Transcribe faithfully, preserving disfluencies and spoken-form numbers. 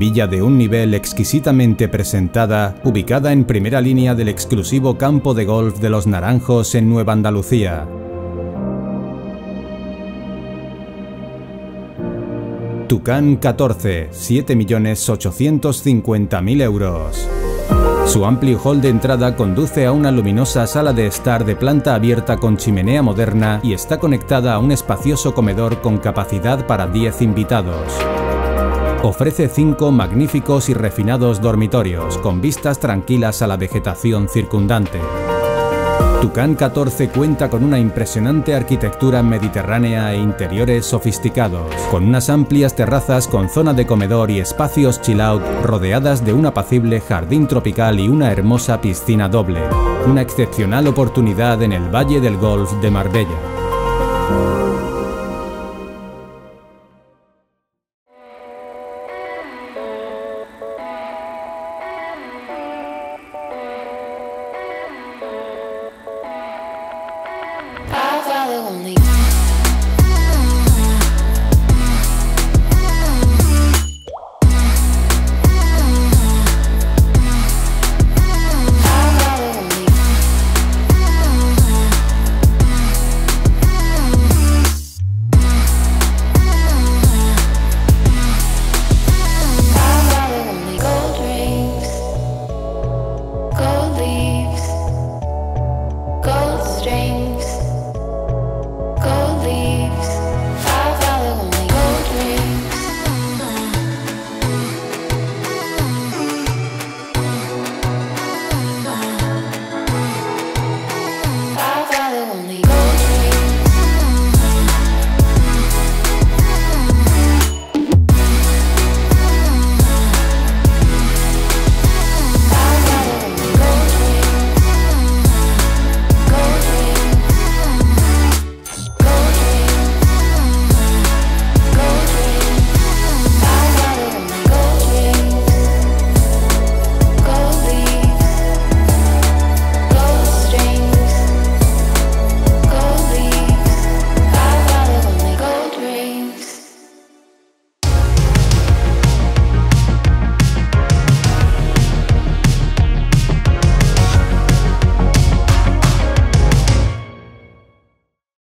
Villa de un nivel exquisitamente presentada, ubicada en primera línea del exclusivo campo de golf de Los Naranjos en Nueva Andalucía. Tucán catorce, siete millones ochocientos cincuenta mil euros. Su amplio hall de entrada conduce a una luminosa sala de estar de planta abierta con chimenea moderna y está conectada a un espacioso comedor con capacidad para diez invitados. Ofrece cinco magníficos y refinados dormitorios, con vistas tranquilas a la vegetación circundante. Tucán catorce cuenta con una impresionante arquitectura mediterránea e interiores sofisticados, con unas amplias terrazas con zona de comedor y espacios chill out rodeadas de un apacible jardín tropical y una hermosa piscina doble. Una excepcional oportunidad en el Valle del Golf de Marbella. I follow only